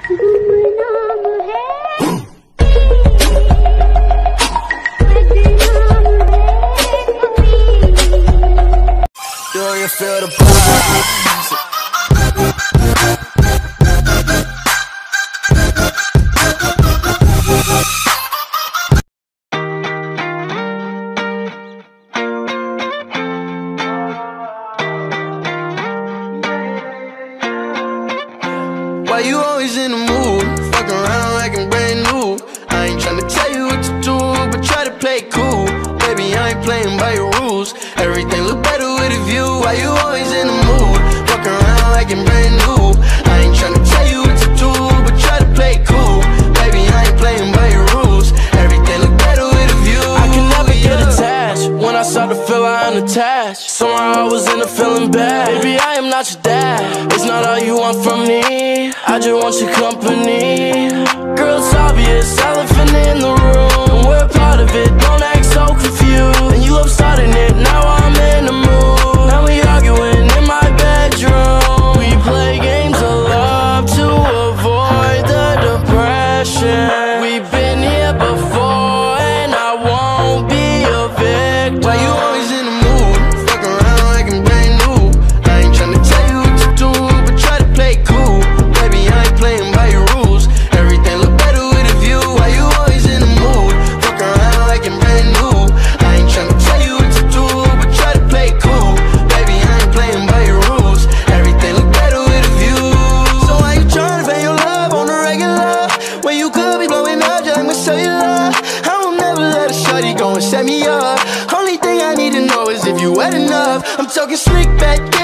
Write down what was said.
Do you feel the pulse? Why you always in the mood? Fuck around like I'm brand new. I ain't tryna tell you what to do, but try to play it cool. Baby, I ain't playing by your rules. Everything look better with a view. Why you always in the mood? Fuck around like I'm brand new. I ain't tryna tell you what to do, but try to play it cool. Baby, I ain't playing by your rules. Everything look better with a view. I can never get attached. When I start to feel I'm unattached, somehow I was in a feeling bad. Baby, I am not your dad. It's not all you want from me. I just want your company. Girl, it's obvious, elephant in the room. We're part of it, don't act so confused. And you love starting it, now I'm in the mood. Now we arguing in my bedroom. We play games of love to avoid the depression. We've been here before and I won't be a victim. Why you always in the mood? Fuck around like I'm brand new. I ain't tryna tell you what to do, but try to play it cool. Baby, I ain't playing by your rules. Everything look better with a view. Why you always in the mood? Fuck around like I'm brand new. I ain't tryna tell you what to do, but try to play it cool. Baby, I ain't playing by your rules. Everything look better with a view. So why you tryna pay your love on the regular when you could be blowing up just like my cellular? I will never let a shawty go and set me up. Only thing I need to know is if you wet enough. I'm talking slick back.